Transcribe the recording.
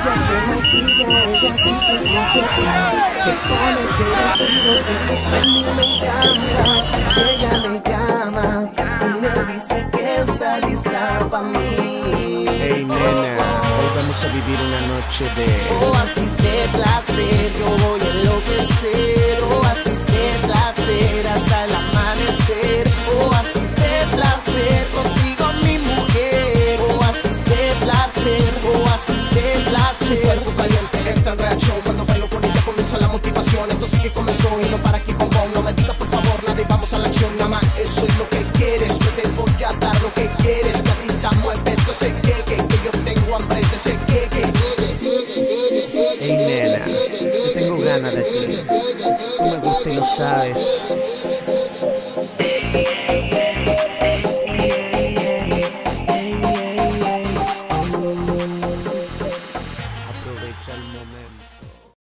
Ella se maquilla, ella sí que es lo que es. Se pone ese vestido sexy que a mí me encanta. Ella me llama y me dice que está lista para mí. Hey nena, hoy vamos a vivir una noche de oasis de placer, yo voy a enloquecer. Oasis de placer hasta el amanecer. Oasis de placer, contigo mi mujer. Oasis de placer, oasis de placer. Su cuerpo caliente entra en reacción. Cuando bailo con ella comienza la motivación. Esto sí que comenzó y no para aquí, bombón. No me digas por favor nada y vamos a la acción. Nada más eso es lo que quieres. Yo te voy a dar lo que quieres. Gatita, muévete ese que yo tengo hambre de ese que. hey nena, yo tengo ganas de ti. Tú me gusta y lo sabes. Aprovecha el momento.